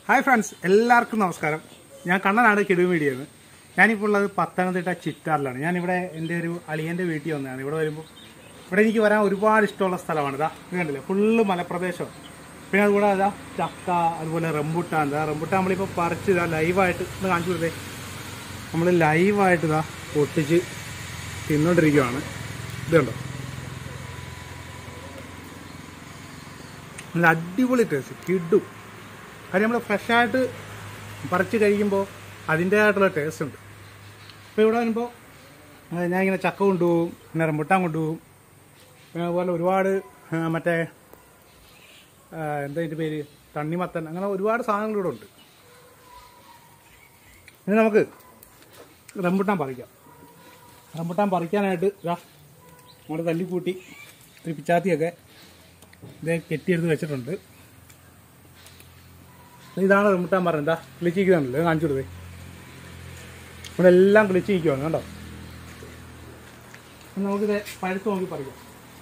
Hi friends, എല്ലാവർക്കും നമസ്കാരം. ഞാൻ കണ്ണനാണ്, കിടു മീഡിയന്ന്. ഞാനിപ്പോൾ ഉള്ളത് പത്തനംതിട്ട ചിറ്റാറിലാണ്. ഞാനിവിടെ എൻ്റെ ഒരു അളിയൻ്റെ വീട്ടിൽ വന്നതാണ്. ഇവിടെ വരുമ്പോൾ ഇവിടെ എനിക്ക് വരാൻ ഒരുപാട് ഇഷ്ടമുള്ള സ്ഥലമാണ്. ഇതാ ഇത് കണ്ടില്ലേ, ഫുള്ള് മലപ്രദേശം. പിന്നെ അതുകൂടെ അതാ ചക്ക, അതുപോലെ റംബുട്ടാൻ. റംബുട്ടാൻ നമ്മളിപ്പോൾ പറിച്ച് ഇതാ ലൈവായിട്ട് ഒന്ന് കാണിച്ചു കൊടുത്തേ. നമ്മൾ ലൈവായിട്ട് ഇതാ പൊട്ടിച്ച് തിന്നുകൊണ്ടിരിക്കുകയാണ്. ഇത് കണ്ടോ, നല്ല അടിപൊളി ടേസ്റ്റ്, കിഡു. കാര്യം നമ്മൾ ഫ്രഷായിട്ട് പറിച്ച് കഴിക്കുമ്പോൾ അതിൻ്റേതായിട്ടുള്ള ടേസ്റ്റ് ഉണ്ട്. ഇപ്പോൾ ഇവിടെ വരുമ്പോൾ ഞാനിങ്ങനെ ചക്ക കൊണ്ടുപോകും, പിന്നെ റംബുട്ടാൻ കൊണ്ടുപോകും, പിന്നെ അതുപോലെ ഒരുപാട് മറ്റേ എന്താ ഇതിൻ്റെ പേര്, തണ്ണിമത്തൻ, അങ്ങനെ ഒരുപാട് സാധനങ്ങളിവിടെ ഉണ്ട്. ഇനി നമുക്ക് റംബുട്ടാൻ പറിക്കാം. റംബുട്ടാൻ പറിക്കാനായിട്ട് ഇതാ നമ്മൾ തല്ലിക്കൂട്ടി ഒരു പിച്ചാത്തിയൊക്കെ ഇത് കെട്ടിയെടുത്ത് വെച്ചിട്ടുണ്ട്. ഇതാണ് റംബുട്ടാൻ പറഞ്ഞത്. എന്താ കിളിച്ചിരിക്കുന്നുണ്ടല്ലോ, കാണിച്ചു കൊടുത്തേ. ഇവിടെ എല്ലാം കിളിച്ചിരിക്കുവാണ് കണ്ടോ. നമുക്കിത് പഴുത്ത് നോക്കി പറിക്കാം.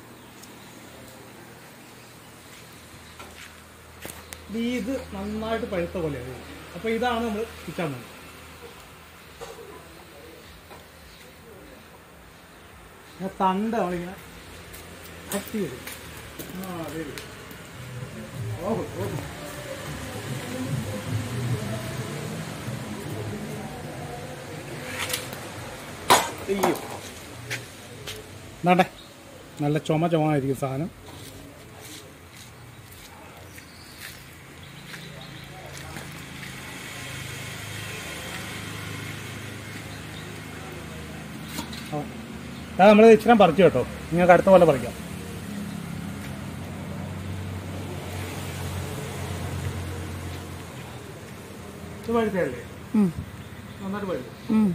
ഇത് നന്നായിട്ട് പഴുത്ത പോലെയാണ്. അപ്പോൾ ഇതാണ് നമ്മൾ പിച്ചാൻ പോകുന്നത്. ഞാൻ തണ്ട് നമ്മളിങ്ങനെ കട്ട് ചെയ്തു. അതെ, ഓഹോ ഓഹോ. എന്നാട്ടെ, നല്ല ചുമയായിരിക്കും സാധനം. നമ്മൾ ഇച്ചിരി പറിച്ചു കേട്ടോ, നിങ്ങൾക്ക് അടുത്ത പോലെ പറിക്കാം. ഇത് പഴുത്തല്ലേ, നന്നായിട്ട് പഴുത്തു.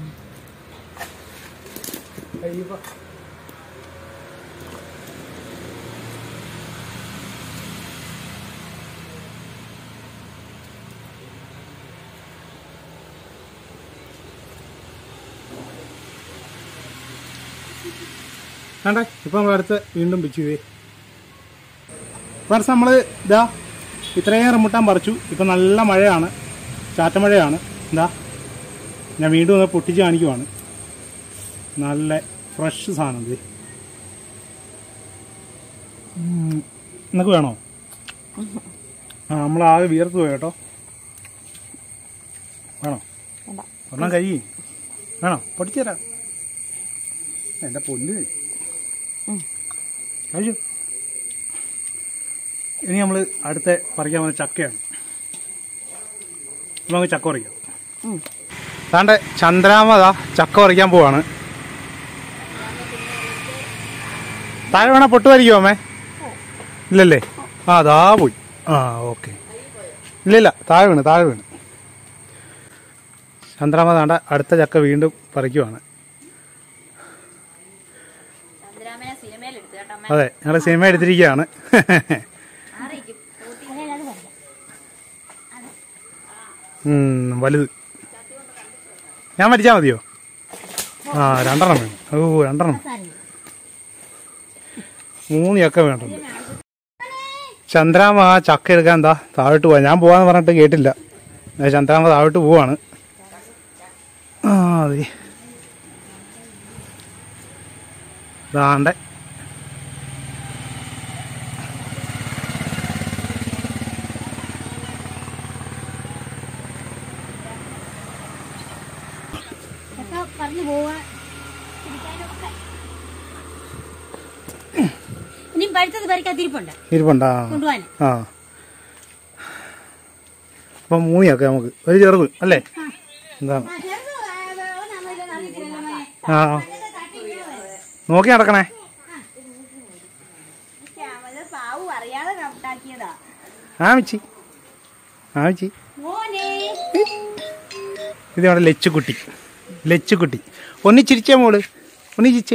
വേണ്ടേ, ഇപ്പം നമ്മളടുത്ത് വീണ്ടും പിച്ചു. ഫ്രണ്ട്സ്, നമ്മൾ ഇതാ ഇത്രയും റംബുട്ടാൻ പറിച്ചു. ഇപ്പം നല്ല മഴയാണ്, ചാറ്റമഴയാണ്. എന്താ ഞാൻ വീണ്ടും ഒന്ന് പൊട്ടിച്ച് കാണിക്കുവാണ്. നല്ല ഫ്രഷ് സാധനം. ഇത് നിനക്ക് വേണോ? നമ്മളാകെ വിയർത്ത് പോയി കേട്ടോ. വേണോ? ഒരെണ്ണം കഴിയും. വേണോ? പൊട്ടിച്ചു തരാം. എൻ്റെ പൊന്ന് കഴിച്ചു. ഇനി നമ്മൾ അടുത്ത പറിക്കാൻ പോകുന്ന ചക്കയാണ്. നമുക്ക് ചക്ക പറിക്കാം. താണ്ടെ ചന്ദ്രാമത ചക്ക പറിക്കാൻ പോവാണ്. താഴെ വേണ പൊട്ട് പറിക്കുമോ അമ്മേ? ഇല്ലല്ലേ? ആ അതാ പോയി. ആ ഓക്കെ. ഇല്ലില്ല, താഴെ വീണ്. ചന്ദ്രാമത താണ്ട അടുത്ത ചക്ക വീണ്ടും പറിക്കുവാണ്. അതെ, ഞങ്ങൾ സിനിമ എടുത്തിരിക്കുകയാണ്. വലുത് ഞാൻ മരിച്ചാൽ മതിയോ? ആ 2 വേണം. ഓ 2 3 ചക്ക വേണ്ടത്. ചന്ദ്രാമ ആ ചക്ക എടുക്കാൻ എന്താ താഴോട്ട് പോവാ. ഞാൻ പോവാന്ന് പറഞ്ഞിട്ട് കേട്ടില്ല. ചന്ദ്രാമ താഴോട്ട് പോവാണ്. ആ അതെ, ദാണ്ടെ ഇരിപ്പുണ്ടാ. ആ അപ്പൊ 3 ചക്ക നമുക്ക് ഒരു ചെറുത് അല്ലേ? എന്താണ്? ആ നോക്കി നടക്കണേ. ആമിച്ചി ഇത് നമ്മുടെ ലച്ചുകുട്ടി. ഒന്ന് ചിരിച്ചേ മോള്, ഒന്ന് ചിച്ചേ.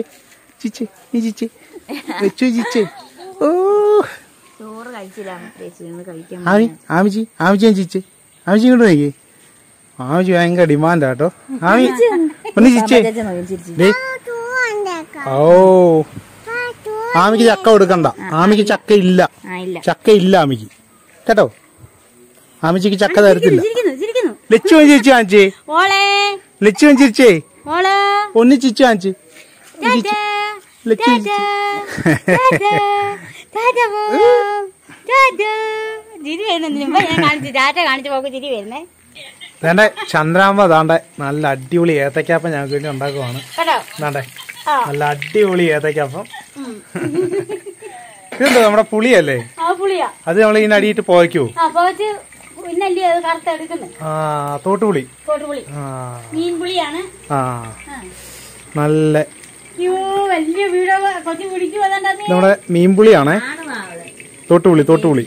ഓ ആമിച്ചി ചിച്ചേ. ആമിച്ചി ഇങ്ങോട്ട് നോക്കി. ആമിച്ചി ഭയങ്കര ഡിമാൻഡാ കേട്ടോ. ഒന്ന് ചിച്ചേ. ഓ ആമിക്ക് ചക്ക കൊടുക്കണ്ട. ആമിക്ക് ചക്ക ഇല്ല ആമിക്ക് കേട്ടോ. ആമിച്ചിക്ക് ചക്ക തരത്തില്ല. ലച്ചു ചിരിച്ചു കാണിച്ചേ, ലച്ചു ചിരിച്ചേ, ഒന്ന് ചിരിച്ചു കാണിച്ച്, ലച്ചു വേണ്ടേ. ചന്ദ്രാമ്പ അതാണ്ടെ നല്ല അടിപൊളി ഏത്തക്കാപ്പം ഞങ്ങൾക്ക് വേണ്ടി ഉണ്ടാക്കുവാണ്. അതാണ്ടെ നല്ല അടിപൊളി ഏത്തക്കാപ്പം. ഇതെന്തോ നമ്മുടെ പുളിയല്ലേ? അത് നമ്മൾ ഇതിന് അടിയിട്ട് പോയ്ക്കോ? തോട്ടുപുളി. നല്ല നമ്മുടെ മീൻപുളിയാണേ. തോട്ടുപുളി.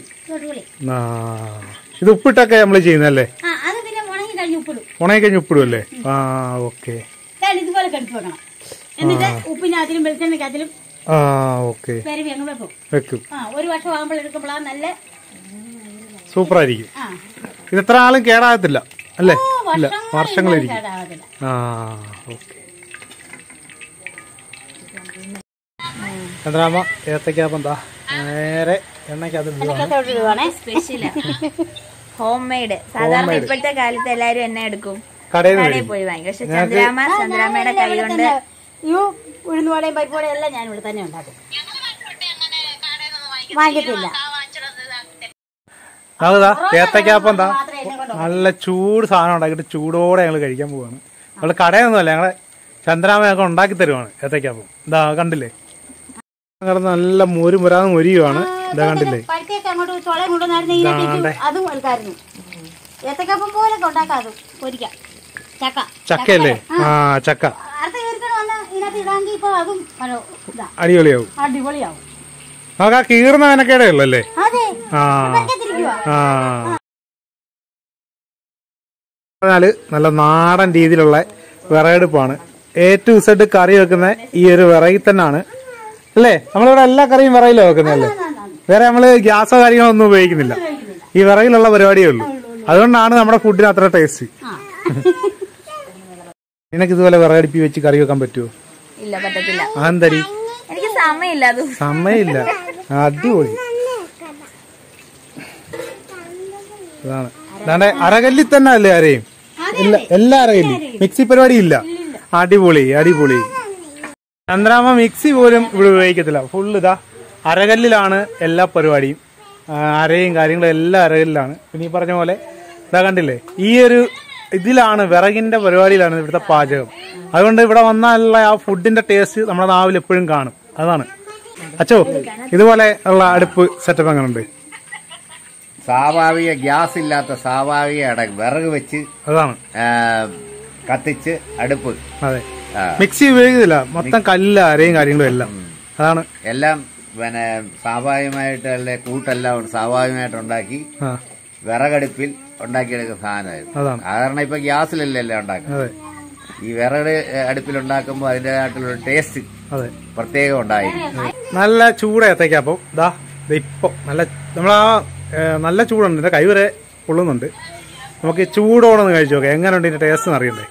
ഇത് ഉപ്പിട്ടൊക്കെ നമ്മള് ചെയ്യുന്നല്ലേ? ഉണങ്ങി കഴിഞ്ഞ് ഉപ്പിടും അല്ലേ? ഓക്കെ. വെക്കും. സൂപ്പറായിരിക്കും. ഇത് എത്ര ആളും കേടാകത്തില്ല അല്ലേ? ഇല്ല, വർഷങ്ങളിരിക്കും. ഓക്കെ. ചന്ദ്രാമ്മ ഏത്തക്കാപ്പം എന്താ നേരെ എണ്ണക്കകത്ത് ഹോം മെയ്ഡ്. സാധാരണ ഇപ്പോഴത്തെ കാലത്ത് എല്ലാരും എണ്ണ എടുക്കും, കടയിൽ പോയി വാങ്ങി. പക്ഷെ ചന്ദ്രാമ്മയുടെ കൈ കൊണ്ട് ഉഴുന്നുവടയും പരിപ്പുവടയും എല്ലാം ഞാൻ ഇവിടെ തന്നെ ഉണ്ടാക്കും, വാങ്ങിക്കത്തില്ല. ഏത്തക്കാപ്പം എന്താ നല്ല ചൂട് സാധനം ഉണ്ടാക്കിയിട്ട് ചൂടോടെ ഞങ്ങൾ കഴിക്കാൻ പോവാണ്. നമ്മള് കടയൊന്നുമല്ല, ഞങ്ങളെ ചന്ദ്രാമ്മ ഞങ്ങൾക്ക് ഉണ്ടാക്കി തരുവാണ് ഏത്തക്കാപ്പം. ഇതാ കണ്ടില്ലേ, നല്ല മൊരിയുവാണ്. ഇതാ കണ്ടില്ലേ, ചക്കയല്ലേ? ചക്ക അടിപൊളിയാവും. നമുക്ക് ആ കീറുന്ന മെനക്കേടേ ഉള്ളു അല്ലേ? നല്ല നാടൻ രീതിയിലുള്ള വിറകടുപ്പാണ്. A to Z കറി വെക്കുന്ന ഈ ഒരു വിറകിൽ തന്നെയാണ് അല്ലേ? നമ്മളിവിടെ എല്ലാ കറിയും വിറകിലാണ് വെക്കുന്നതല്ലേ? വേറെ നമ്മള് ഗ്യാസോ കാര്യങ്ങളൊന്നും ഉപയോഗിക്കുന്നില്ല, ഈ വിറകിലുള്ള പരിപാടിയേ ഉള്ളൂ. അതുകൊണ്ടാണ് നമ്മുടെ ഫുഡിന് അത്ര ടേസ്റ്റ്. നിനക്ക് ഇതുപോലെ വിറകടുപ്പി വെച്ച് കറി വെക്കാൻ പറ്റുമോ? ഇല്ല, പറ്റത്തില്ല. അതെന്തരി? എനിക്ക് സമയമില്ല. അടിപൊളി. അതാണ് അരകല്ലിൽ തന്നെ അല്ലേ അരയും? ഇല്ല, എല്ലാ അരകല്ലും, മിക്സി പരിപാടി ഇല്ല. അടിപൊളി. ചന്ദ്രാമ്മ മിക്സി പോലും ഇവിടെ ഉപയോഗിക്കത്തില്ല, ഫുള്ള് ഇതാ അരകല്ലിലാണ് എല്ലാ പരിപാടിയും. അരയും കാര്യങ്ങളും എല്ലാം അരകല്ലിലാണ്. പിന്നെ ഈ പറഞ്ഞ പോലെ ഇതാ കണ്ടില്ലേ, ഈ ഒരു ഇതിലാണ്, വിറകിന്റെ പരിപാടിയിലാണ് ഇവിടുത്തെ പാചകം. അതുകൊണ്ട് ഇവിടെ വന്നാലുള്ള ആ ഫുഡിന്റെ ടേസ്റ്റ് നമ്മുടെ നാവിൽ എപ്പോഴും കാണും. അതാണ്. അച്ചോ, ഇതുപോലെ ഉള്ള അടുപ്പ് സെറ്റപ്പ് എങ്ങനെയുണ്ട്? സ്വാഭാവിക ഗ്യാസ് ഇല്ലാത്ത സ്വാഭാവിക വിറക് വെച്ച് അതാണ് കത്തിച്ച് അടുപ്പ്. അതെ, മിക്സി ഉപയോഗിക്കുന്നില്ല, മൊത്തം കല്ല് അരയും കാര്യങ്ങളും എല്ലാം. അതാണ് എല്ലാം പിന്നെ സ്വാഭാവികമായിട്ട് കൂട്ടെല്ലാം സ്വാഭാവികമായിട്ട് ഉണ്ടാക്കി വിറകടുപ്പിൽ ഉണ്ടാക്കിയെടുക്കുന്ന സാധനമായിരുന്നു. സാധാരണ ഇപ്പൊ ഗ്യാസിലല്ലേ എല്ലാം ഉണ്ടാക്കുന്നത്. ഈ വിറക് അടുപ്പിൽ ഉണ്ടാക്കുമ്പോൾ അതിൻ്റെതായിട്ടുള്ള ടേസ്റ്റ് പ്രത്യേകം ഉണ്ടായിരിക്കും. നല്ല ചൂട് ഏത്തയ്ക്കപ്പം ഇതാ ഇപ്പൊ നമ്മളാ നല്ല ചൂടുണ്ട്, എന്റെ കൈ വരെ പൊള്ളുന്നുണ്ട്. നമുക്ക് ചൂടോടെ ഒന്ന് കഴിച്ചു നോക്കാം എങ്ങനെയുണ്ട് ഇതിന്റെ ടേസ്റ്റ് അറിയണ്ടേ.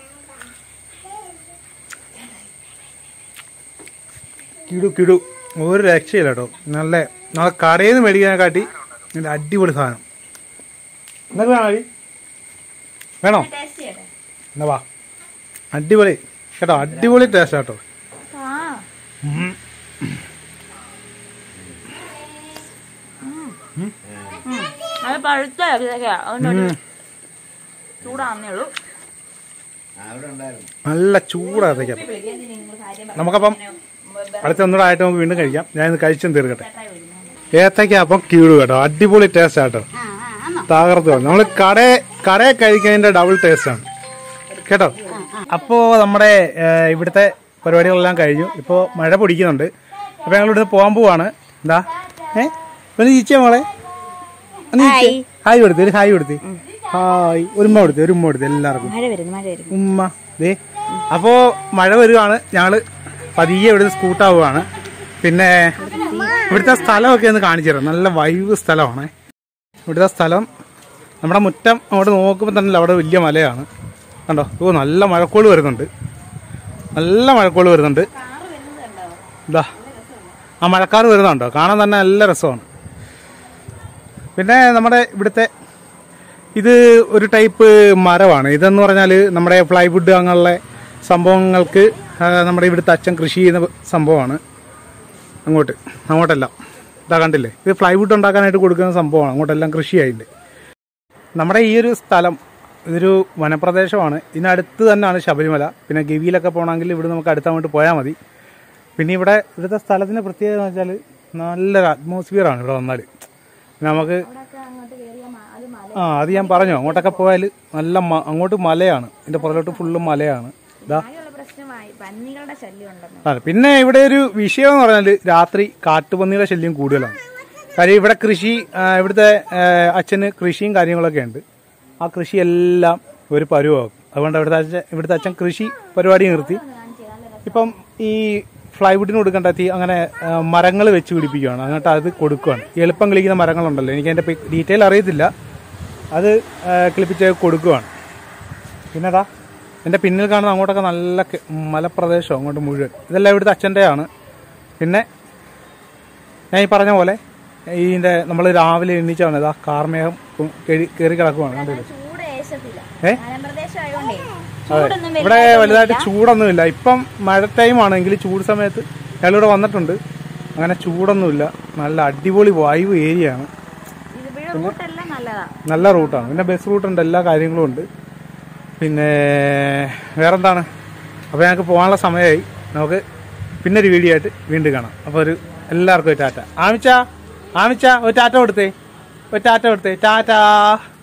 കിടു ഒരു രക്ഷയില്ല കേട്ടോ. നല്ല കടയിൽ നിന്ന് മേടിക്കാനെക്കാട്ടി നല്ല അടിപൊളി സാധനം. എന്തൊക്കെ വേണോ? എന്നാ വാ, അടിപൊളി കേട്ടോ, അടിപൊളി ടേസ്റ്റ് കേട്ടോ. നല്ല ചൂടാത്തേക്കാം. നമുക്കപ്പം അടുത്ത ഒന്നുകൂടെ ആയിട്ട് നമുക്ക് വീണ്ടും കഴിക്കാം. ഞാൻ ഇന്ന് കഴിച്ചും തീർക്കട്ടെ. ഏത്തയ്ക്കപ്പം കിടു കേട്ടോ, അടിപൊളി ടേസ്റ്റ് ആട്ടോ, തകർത്ത്. നമ്മള് കടയെ കഴിക്കുന്നതിന്റെ ഡബിൾ ടേസ്റ്റ് ആണ് കേട്ടോ. അപ്പോ നമ്മുടെ ഇവിടുത്തെ പരിപാടികളെല്ലാം കഴിഞ്ഞു. ഇപ്പോ മഴ പൊടിക്കുന്നുണ്ട്. അപ്പൊ ഞങ്ങൾ ഇവിടുന്ന് പോകാൻ പോവാണ്. എന്താ ഒന്ന് ചിരിച്ചേ മോളെ, ഹായ് കൊടുത്ത്, ഒരു ഹായ് കൊടുത്ത്, ഹായ്, ഒരു ഉമ്മ കൊടുത്ത് എല്ലാവർക്കും ഉമ്മ. അപ്പോ മഴ വരുവാണ്. ഞങ്ങള് പതിയെ ഇവിടുന്ന് സ്കൂട്ടാവുകയാണ്. പിന്നെ ഇവിടുത്തെ സ്ഥലമൊക്കെ ഒന്ന് കാണിച്ചു തരാം. നല്ല വൈബ് സ്ഥലമാണ് ഇവിടുത്തെ സ്ഥലം. നമ്മുടെ മുറ്റം അങ്ങോട്ട് നോക്കുമ്പോൾ തന്നെ അവിടെ വലിയ മലയാണ് കണ്ടോ. നല്ല മഴക്കോള് വരുന്നുണ്ട്, ഇതാ ആ മഴക്കാറ് വരുന്നുണ്ടോ, കാണാൻ തന്നെ നല്ല രസമാണ്. പിന്നെ നമ്മുടെ ഇവിടുത്തെ ഇത് ഒരു ടൈപ്പ് മരമാണ്. ഇതെന്ന് പറഞ്ഞാൽ നമ്മുടെ പ്ലൈവുഡ് അങ്ങനെയുള്ള സംഭവങ്ങൾക്ക് നമ്മുടെ ഇവിടുത്തെ അച്ഛൻ കൃഷി ചെയ്യുന്ന സംഭവമാണ്. അങ്ങോട്ടെല്ലാം ഇതാ കണ്ടില്ലേ, ഇത് പ്ലൈവുഡ് ഉണ്ടാക്കാനായിട്ട് കൊടുക്കുന്ന സംഭവമാണ്. അങ്ങോട്ടെല്ലാം കൃഷിയായിട്ട്. നമ്മുടെ ഈ ഒരു സ്ഥലം ഇതൊരു വനപ്രദേശമാണ്. ഇതിനടുത്ത് തന്നെയാണ് ശബരിമല. പിന്നെ ഗവിയിലൊക്കെ പോകണമെങ്കിൽ ഇവിടെ നമുക്ക് അടുത്തങ്ങോട്ട് പോയാൽ മതി. പിന്നെ ഇവിടുത്തെ സ്ഥലത്തിൻ്റെ പ്രത്യേകത എന്ന് വെച്ചാൽ നല്ലൊരു അറ്റ്മോസ്ഫിയറാണ് ഇവിടെ വന്നാൽ. നമുക്ക് അത് ഞാൻ പറഞ്ഞു, അങ്ങോട്ടൊക്കെ പോയാൽ നല്ല അങ്ങോട്ട് മലയാണ്, ഇതിൻ്റെ പുറകിലോട്ട് ഫുള്ള് മലയാണ്. ഇതാ അതെ. പിന്നെ ഇവിടെ ഒരു വിഷയം എന്ന് പറഞ്ഞാൽ രാത്രി കാട്ടുപന്നിയുടെ ശല്യം കൂടുതലാണ്. കാര്യം ഇവിടെ ഇവിടുത്തെ അച്ഛന് കൃഷിയും കാര്യങ്ങളൊക്കെ ഉണ്ട്. ആ കൃഷിയെല്ലാം ഒരു പരുവാകും. അതുകൊണ്ട് ഇവിടുത്തെ അച്ഛൻ കൃഷി പരിപാടി നിർത്തി ഇപ്പം ഈ ഫ്ലൈവുഡിന് കൊടുക്കേണ്ട അങ്ങനെ മരങ്ങൾ വെച്ച് പിടിപ്പിക്കുകയാണ്. അങ്ങോട്ട് അത് കൊടുക്കുകയാണ്. എളുപ്പം കിളിക്കുന്ന മരങ്ങളുണ്ടല്ലോ, എനിക്ക് അതിൻ്റെ ഡീറ്റെയിൽ അറിയത്തില്ല, അത് കിളിപ്പിച്ച് കൊടുക്കുകയാണ്. പിന്നെ അതാ എൻ്റെ പിന്നിൽ കാണുന്ന അങ്ങോട്ടൊക്കെ നല്ല മലപ്രദേശം, അങ്ങോട്ട് മുഴുവൻ ഇതെല്ലാം ഇവിടുത്തെ അച്ഛൻ്റെയാണ്. പിന്നെ ഞാൻ ഈ പറഞ്ഞ പോലെ നമ്മൾ രാവിലെ എണ്ണീച്ചാണ് ഇതാ കാർമേഘം കയറി കിടക്കുവാണ്. കണ്ടില്ലേ? ഇവിടെ വലുതായിട്ട് ചൂടൊന്നുമില്ല. ഇപ്പം മഴ ടൈം ആണെങ്കിൽ ചൂട് സമയത്ത് ഞങ്ങളിവിടെ വന്നിട്ടുണ്ട്. അങ്ങനെ ചൂടൊന്നുമില്ല. നല്ല അടിപൊളി വായു ഏരിയയാണ്. നല്ല റൂട്ടാണ്. പിന്നെ ബസ് റൂട്ടുണ്ട്, എല്ലാ കാര്യങ്ങളും ഉണ്ട്. പിന്നെ വേറെന്താണ്? അപ്പോൾ ഞങ്ങൾക്ക് പോകാനുള്ള സമയമായി. നമുക്ക് പിന്നെ ഒരു വീഡിയോ ആയിട്ട് വീണ്ടും കാണാം. അപ്പോൾ എല്ലാവർക്കും ഒരു ടാറ്റ. ആമിച്ച ഒരു ടാറ്റ കൊടുത്തേ, ടാറ്റാ.